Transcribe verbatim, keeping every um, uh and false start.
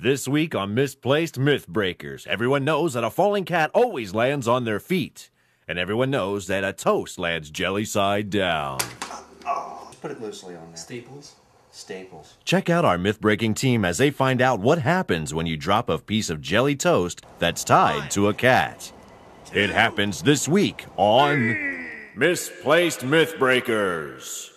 This week on Misplaced Myth Breakers, everyone knows that a falling cat always lands on their feet. And everyone knows that a toast lands jelly side down. Oh, put it loosely on there. Staples. Staples. Check out our myth-breaking team as they find out what happens when you drop a piece of jelly toast that's tied to a cat. It happens this week on Misplaced Myth Breakers.